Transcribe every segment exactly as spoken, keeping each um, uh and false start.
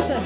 Yaxşı.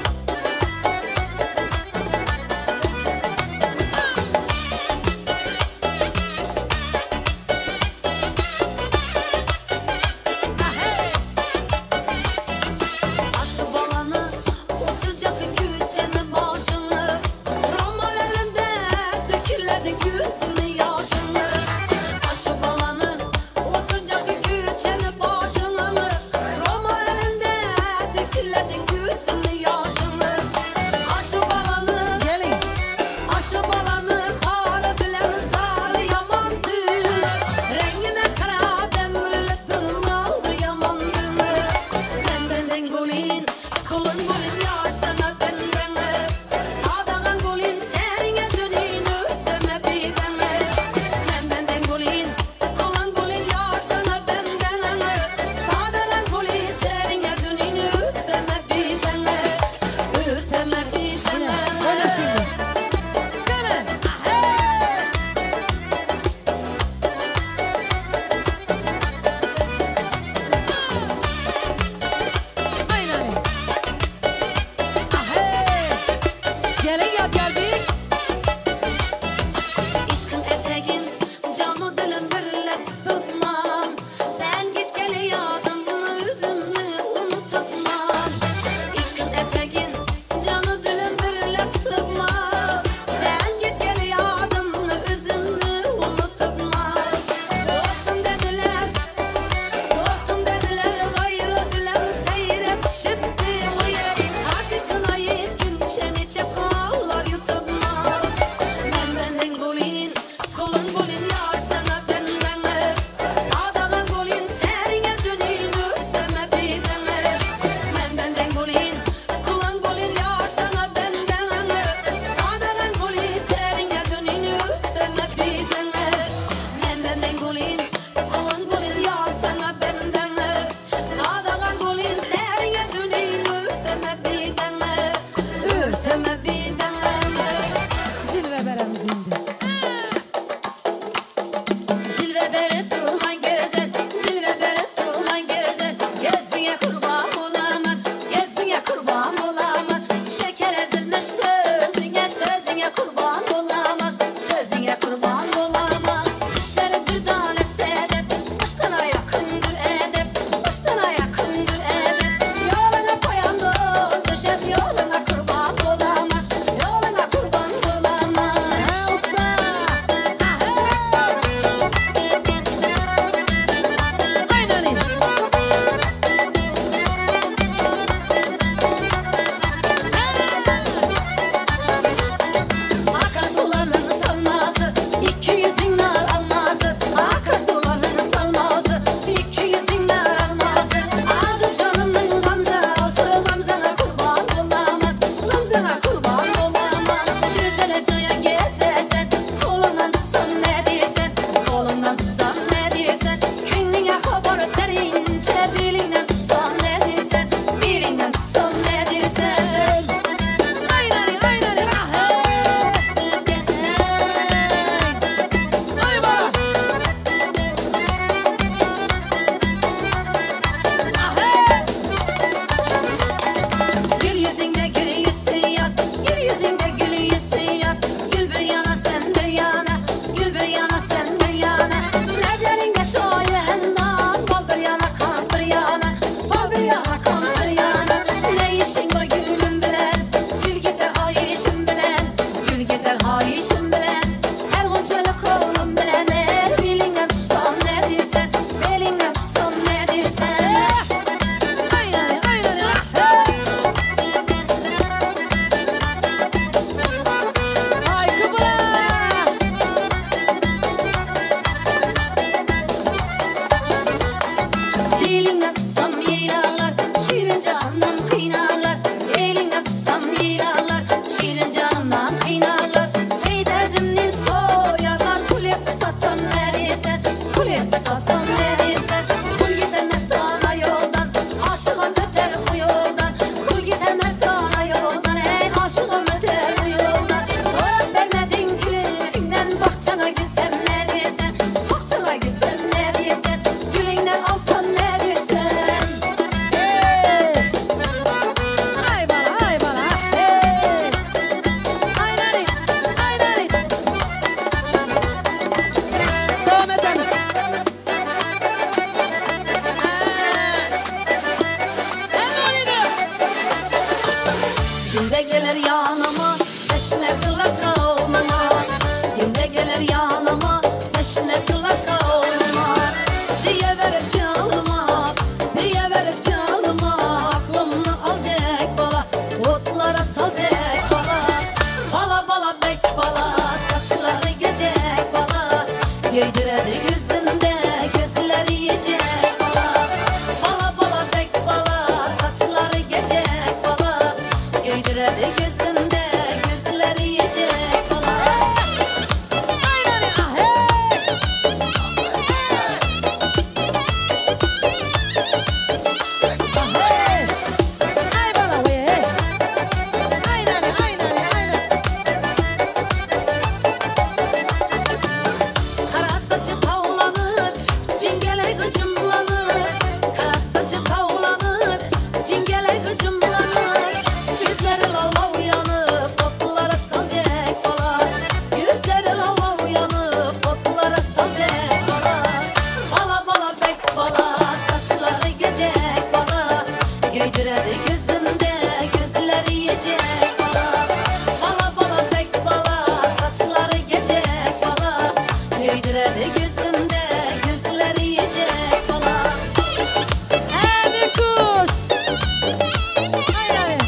Göydiredi gözümde gözleri yiyecek bala. Bala bala pek bala saçları gecek bala. Göydiredi gözümde gözleri yiyecek bala. Emi kuş. Aynen.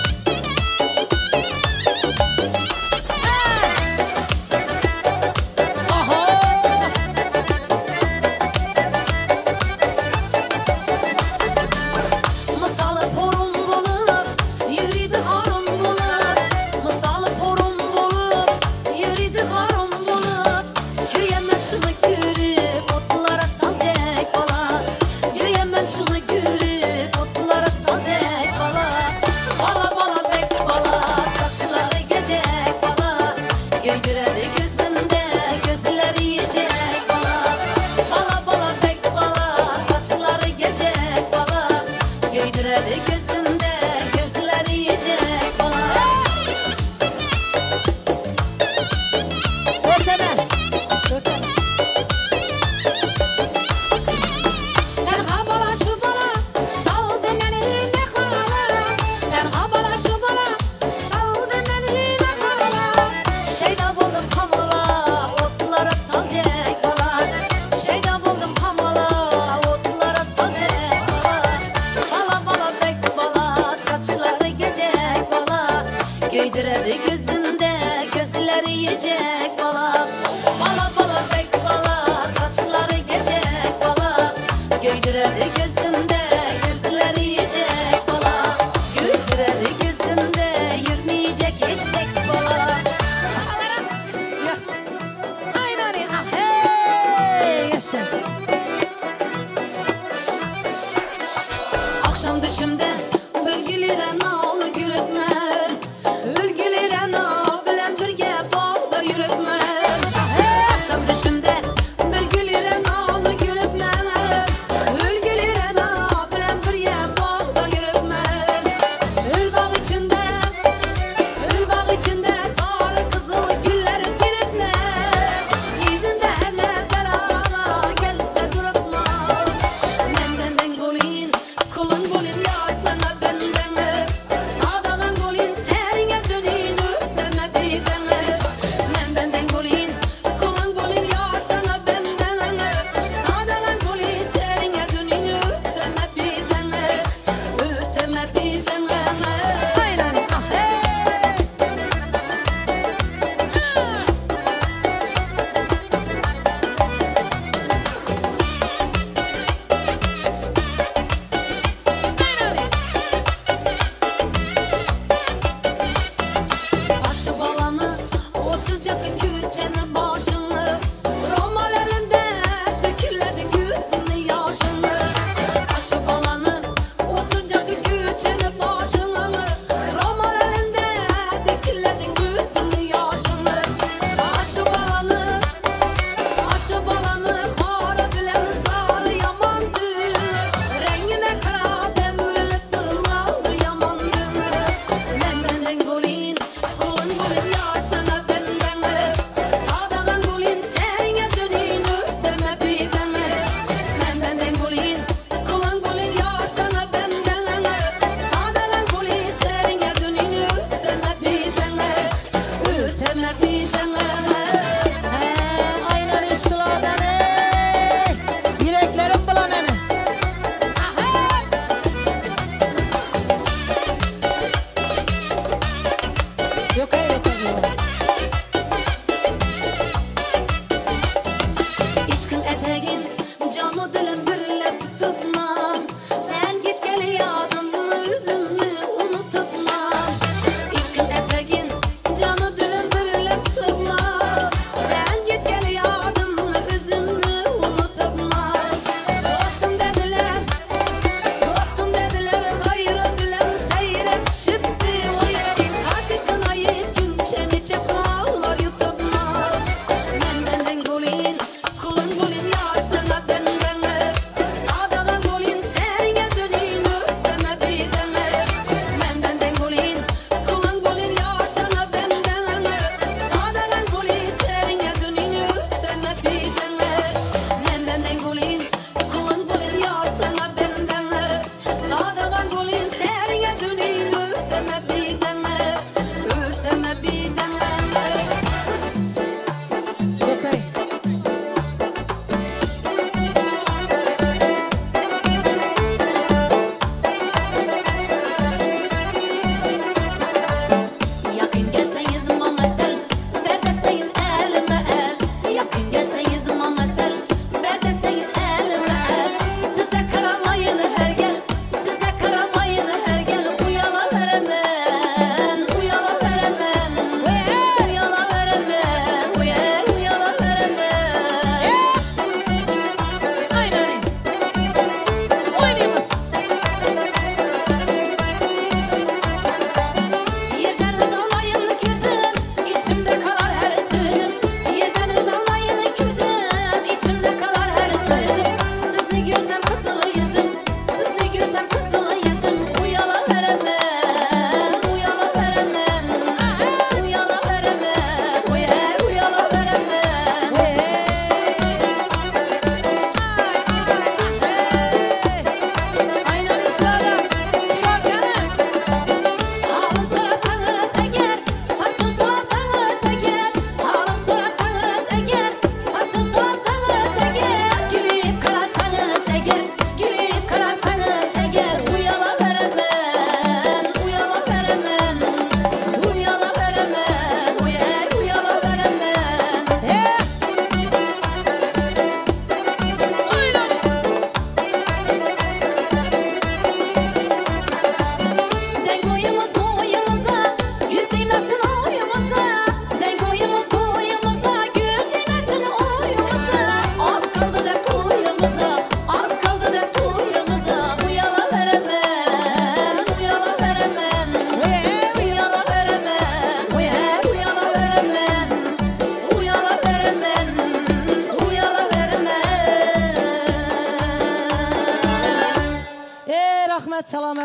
Göydiredi gözümde gözleri yiyecek bala. Bala bala pek bala saçları gecek bala. Göydiredi gözümde gözleri yiyecek bala. Dört hemen. Dört hemen. Tenha bala şu bala saldı beni ne hala. Tenha bala şu bala saldı beni ne hala. Şeyda buldum hamala otlara salacak bala. Şeyda buldum hamala otlara salacak bala. Bala bala pek bala saçları gecek bala. Göydiredi gözümde gözleri yiyecek bala. Bala bala pek bala saçları gecek bala. Göydiredi gözümde gözleri yiyecek bala. Göydiredi gözümde yürümeyecek hiç tek bala. Yaş. Aynen. Hey yaşa. Akşam düşümde bölgülere nal yürütmem. Bölgülere nal bilen birge bağda yürütmem. Akşam düşümde bölgülere nal yürütmem. Bölgülere nal bilen birge bağda yürütmem. Ül bağ içinde, ül bağ içinde sarı kızıl güller diriltmem. Yüzünde hele belada gelse durupma. Menden den golin, kulun golin ya sen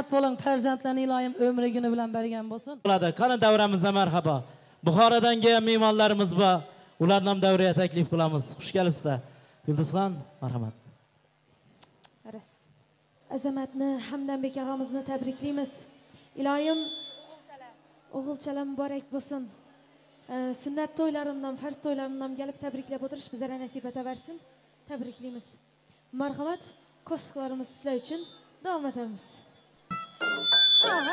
sağlık bolun, farzandlarni iloyim ömrü günü bilen bergen bolsun. Burada kanı davramize merhaba. Buxaradan gelen mimarlarımız var. Ulardan davraya teklif kılamız. Hoş geldinizler. Yıldızhan, merhamet. Aras. Azamatni Hamdambek ağamızı tebrikliymiz. İlayim oğulçalar mübarek bolsun. Ee, sünnet toylarından, farz toylarından gelip tebriklep oturuş bizlere nasip eteversin. Tebrikliymiz. Merhamet, koşuklarımız sizler için devam edemiz. Aha.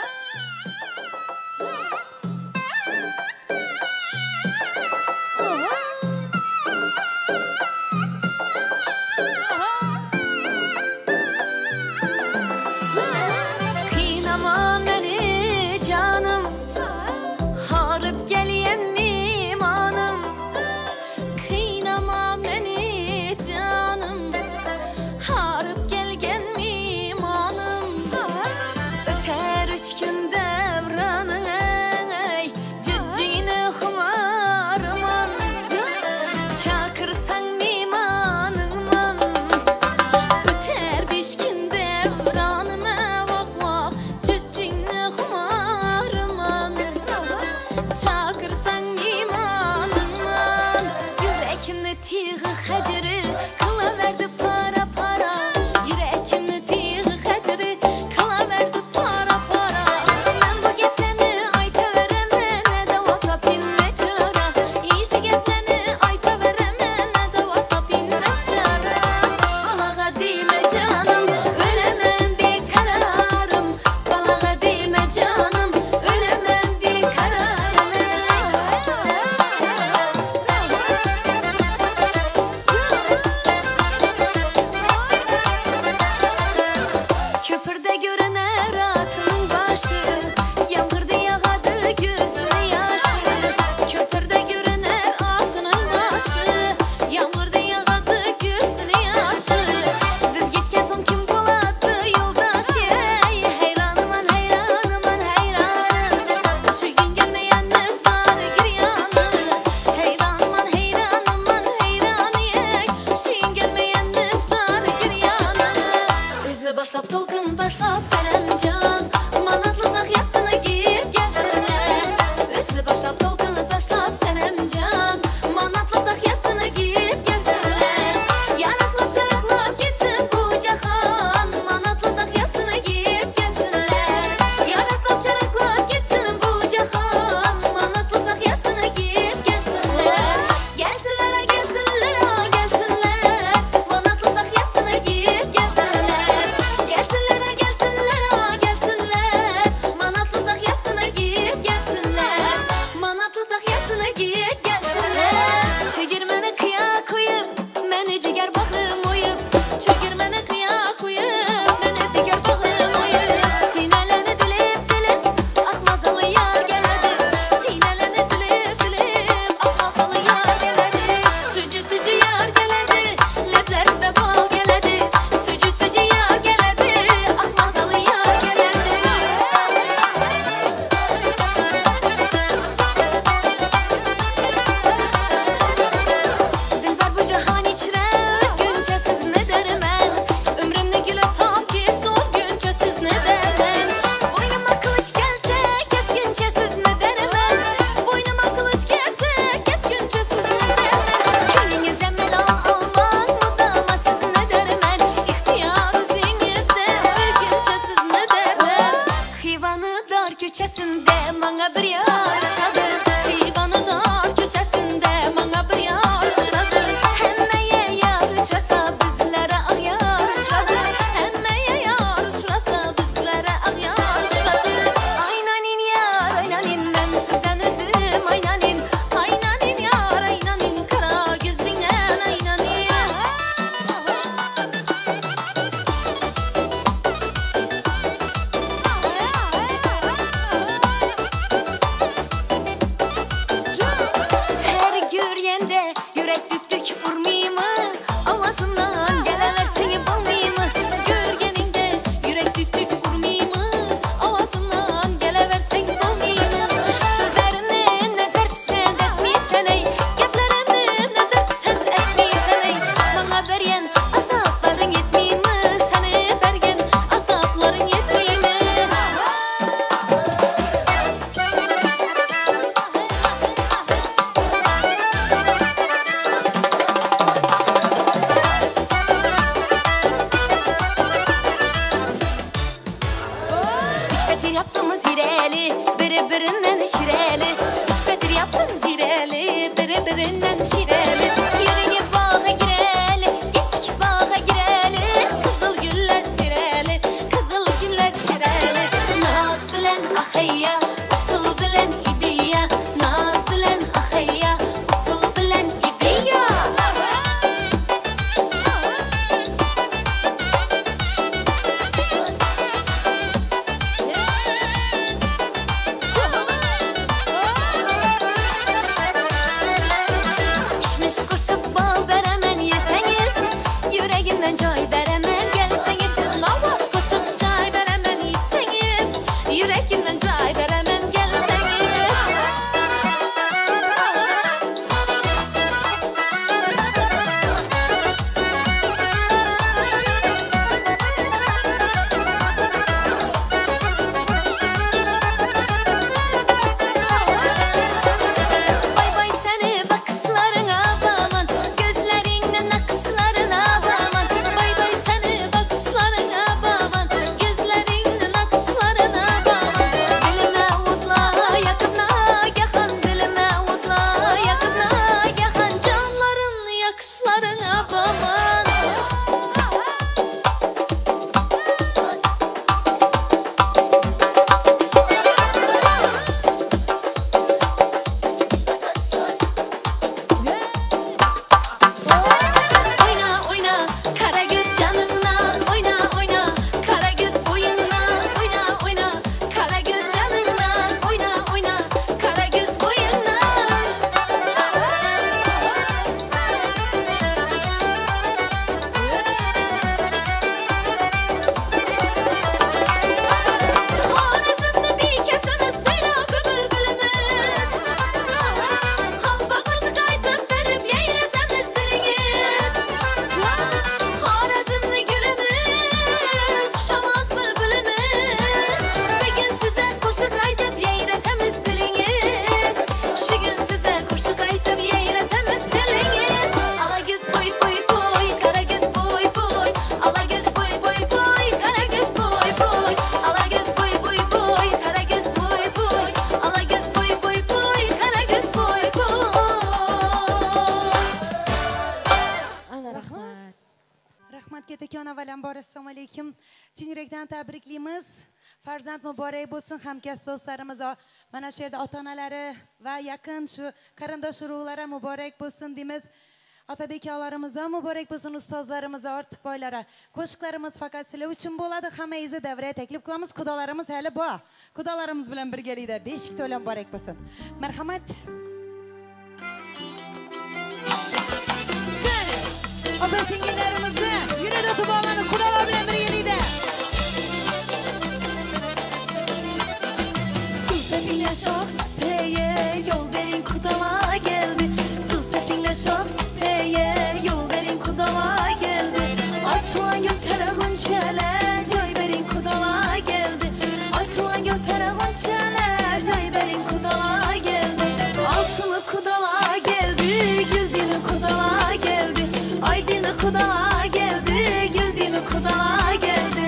Kıynama beni canım, harıp geliyen mimanım. Kıynama beni canım, harıp gelgen mimanım. Öter üç gün devranın ey, cüccine humarman. Çakırsan mimanınman, öter beş gün devranım çakırsan imanından. Yürekimni tiği hacırı kılaverdi para para. Yürekimni tiği hacırı kılaverdi para para. Ben bu geplerini aytaverem ne de vata pinne çara. İşi geplerini aytaverem ne de vata pinne çara. Balaga dime canım, ölemem bir kararım. Balaga dime canım, ölemem bir kararım. Köpürde görüner atının başı, yağmurda yağadı gözünün yaşı. Köpürde görüner atının başı, yağmurda yağadı gözünün yaşı. Biz gitken son kim buladı yoldaş ey, heyranıman heyranıman heyranım. Şu gün gelmeyen ne sarı giryanı, heyranıman heyranıman heyranı ey. Şu gün gelmeyen ne sarı giryanı. Özü başlap dolkun başlap senem can, manatlı dağ yasına giyip gelsinler. Özü başlap dolkun başlap senem can, manatlı dağ yasına giyip gelsinler. Yaraklap çaraklap gitsin bu cahan, manatlı dağ yasına giyip gelsinler. Yaraklap çaraklap gitsin bu cahan, manatlı dağ yasına giyip gelsinler. Gelsinler ha gelsinler ha gelsinler, manatlı dağ yasına giyip gelsinler. Gelsinler ha gelsinler ha gelsinler, manatlı dağ yasına giyip gelsinler. Manatlı dağ yasına giyip gelsinler. Çekirmene kıya koyup, mene ciger bağrım oyup. Çekirmene kıya koyup, mene ciger bağrım oyup. Sinelerini dilip dilip, akmazalı yar geledi. Sinelerini dilip dilip, akmazalı yar geledi. Sücü sücü yar geledi, leplerinde bal geledi. Sücü sücü yar geledi, akmazalı yar geledi. Dilber bu cahan içre ölgünce siz ne derim ben. Ömrümde güle ta ki sol günce siz ne derim. Boynuma kılıç gelse keskince siz ne derim ben. Boynuma kılıç gelse keskince siz ne derim ben. Gönlünüze melan almak mı dama siz ne derim ben. İhtiyar üzerinizde ölgünce siz ne derim. Hıyvanı dar köçesinde bana bir yar çadı. Hıyvanı dar köçesinde bana bir yar çadı. Hemmeye yar uçrasa bizlere ah yar uçradı. Hemmeye yar uçrasa bizlere ah yar uçradı. Aynanin yar aynanin ben sizden özüm aynanin. Aynanin yar aynanin kara gözünden aynanin. betir yaptım zireli, biri birinden şireli. Üç betir yaptım zireli, biri birinden şireli. Yürüyü bağa gireli, gittik bağa gireli. Kızıl güller gireli, kızıl güller gireli. Naz bilen ahayya, usul bilen ibiya. Naz bilen ahayya, usul bilen ibiya. Kişmiş koşup bal beremen yeseniz, yüreğimden çay beremen gelseniz. Nava koşup çay beremen içseniz, yüreğimden çay beremen gelseniz. Bay bay seni bakışlarına bağlan, gözlerinden nakışlarına bağlan. Bay bay seni bakışlarına bağlan, gözlerinden nakışlarına bağlan. Dilime utla yakına yakan, dilime utla yakına yakan. Canların yakışlarına bağlan. Oyna oyna kara göz canımla, oyna oyna kara göz boyunla, oyna oyna kara göz canımla, oyna oyna kara göz boyunla. Horazmda bir kesimiz seyrakı bülbülümüz. Halba kuş kaytıp verip yeyre temizdiriniz. Horazmda gülümüz, kuşamaz bülbülümüz. Bir gün size koşu kaytıp yeyre temizdiriniz. Şu gün size koşu kaytıp yeyre temizdiriniz. Ala göz boy boy boy, kara göz boy boy. Ala göz boy boy boy, kara göz boy boy. Ala göz boy boy boy, kara göz boy boy. Ala göz boy boy boy, kara göz boy boy. Ana rahmat. Rahmat Ketekan avvalambor assalomu alaykum. Chin yurakdan tabriklaymiz. Farzand muborak bo'lsin, hamkasb do'stlarimiz, mana shu yerda ota-onalari va yaqin shu qarindosh urug'lari muborak bo'lsin deymiz. Otabek akalarimiz ham muborak bo'lsin, ustozlarimiz, ortiq boylari. Qo'shiqlarimiz faqat sizlar uchun bo'ladi. Hammangizni davraga taklif qilamiz. Xudolarimiz hali bor. Xudolarimiz bilan birgalikda beshik to'lan muborak bo'lsin. Marhamat. Opa singillarimizni yurada tubolani xudolar bilan birgalikda. Susepinle şok speye, yol verin kudama geldi. Susepinle şok speye, yol verin kudama geldi. Açılan gül teragun çele, joy verin kudama geldi. Açılan gül teragun çele, joy verin kudama geldi. Altılı kudama geldi, gül dili kudama geldi. Ay dili kudama geldi, gül dili kudama geldi.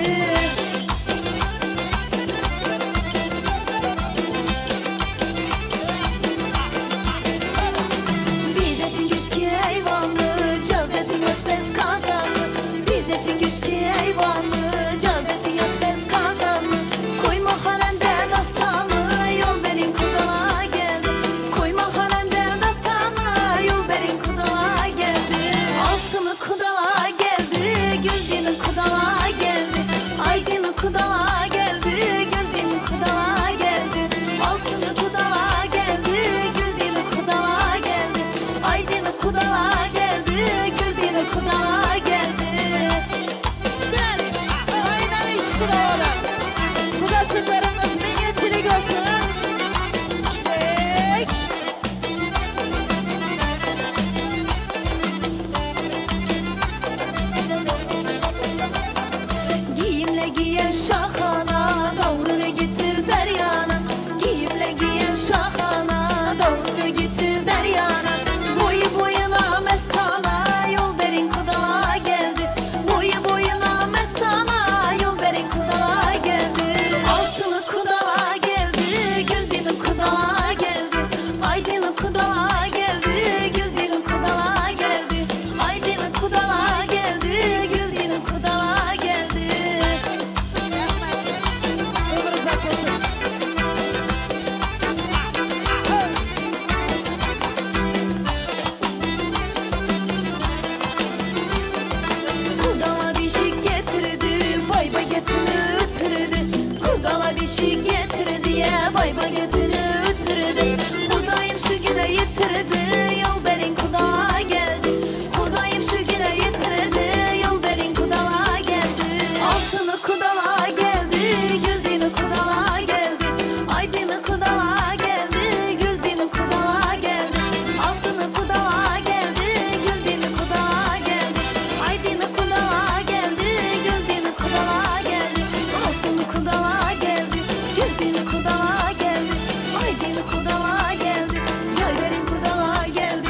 eşik getirdi ya bay bay götünü ötürdü. Kudayım şu güne yitirdi yol benim kudağa geldi. Kudayım şu güne yitirdi yol benim kudağa geldi. Altını kudağa geldi güldüğünü kudağa geldi. Aydını kudağa geldi güldüğünü kudağa geldi. Altını kudağa geldi güldüğünü kudağa geldi. Aydını kudağa geldi güldüğünü kudağa geldi. Altını kudağa geldi güldüğünü kudağa geldi. Aydını kudağa geldi Cayber'in kudağa geldi.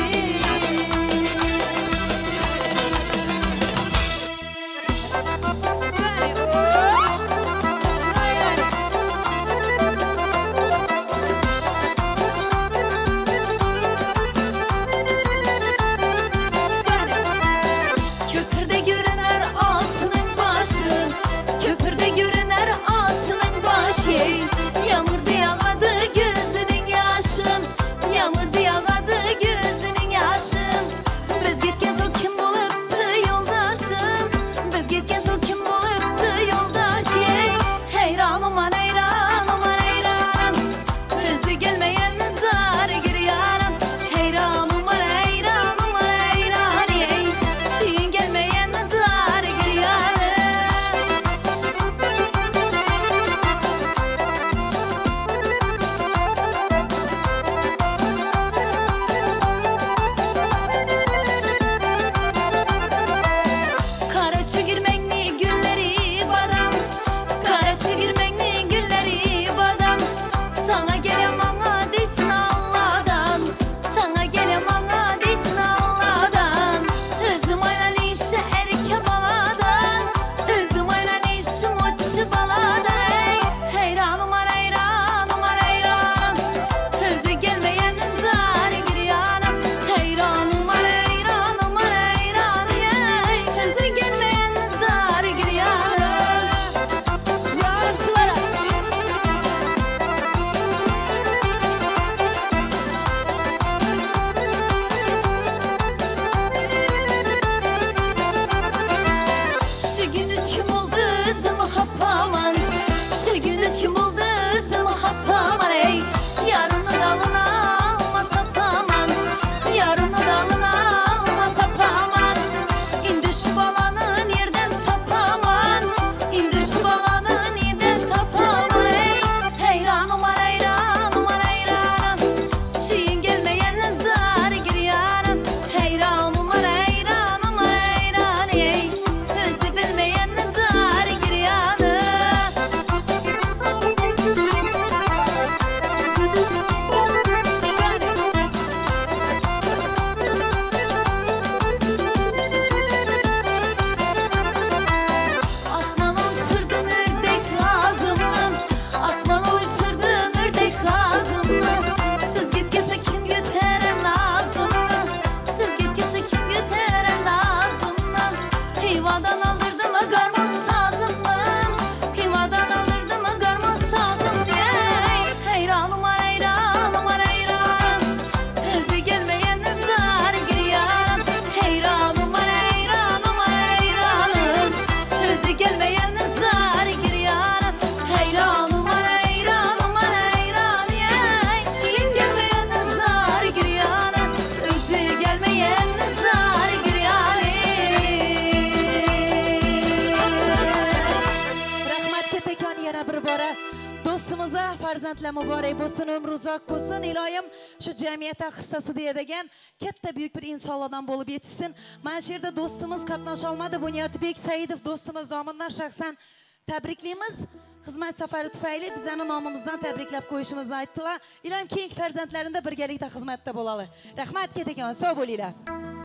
Köpürde görüner altının başı, köpürde görüner altının başı. Yağmur yağadı gözünün yaşın, yağmur yağadı gözünün yaşın. Biz gitken o kim oluptu yoldaşım, biz gitken o kim oluptu yoldaşım. Heyran aman heyran aman heyran, bizi gelmeyen zar gir yaram. Heyran aman heyran aman heyran, şiin gelmeyen zar gir yaram. Kara çigirmenli gülleri badam, kara çigirmenli gülleri badam. Sana gelem ana desin Allah'dan, sana gelem ana desin Allah'dan. Özüm aylan işe erke baladan, özüm aylan işe moççu baladan. Heyran aman heyran aman heyran, özü gelmeyen zar gir yanım. Heyran aman heyran aman heyran, özü gelmeyen zar gir yanım. Canım şulara. Şu gün üç kim oldu zımı hapaman, şu gün üç kim oldu zımı hapaman. Ey yarını dalına alma sapaman, yarını dalına alma sapaman. İndi şu balanın yerden tapaman, indi şu balanın yerden tapaman. Ey heyran aman heyran aman heyran, şiin gelmeyen zar gir yanım. Heyran aman heyran aman heyran, ey özü bilmeyen zar gir yanım. Asmana uçurdum ördek ağzımdan, asmana uçurdum ördek ağzımdan. Siz gitgese kim göteren ağzımdan, siz gitgese kim göteren ağzımdan. Hivadan alırdım garmon sazımdan, hivadan alırdım garmon sazımdan. Heyran aman heyran aman heyran, özü gelmeyen zar gir yaram. Heyran aman heyran aman heyranım, özü gelmeyen zar gir yaram. Heyran aman heyran aman heyran, şiin gelmeyen zar gir yaram. Özü gelmeyen zar gir yaram. Rahmat ketekon yana bir bora dostumuza farzandlar mübarek bo'lsin, ömrü uzak bo'lsin. Iloyim shu jamiyatda hissasi deydigan katta büyük bir insonlardan bo'lib yetishsin. Mana shu yerda dostumuz qatnasha olmadi. Bunyodbek Saidov dostumuz nomidan shaxsan tabriklaymiz. Xizmat safari tufayli bizani nomimizdan tabriklab qo'yishimizni aytdilar. Iloyim keyingi farzandlarida birgalikda xizmatda bo'ladi. Rahmat ketekon, sog' bo'linglar.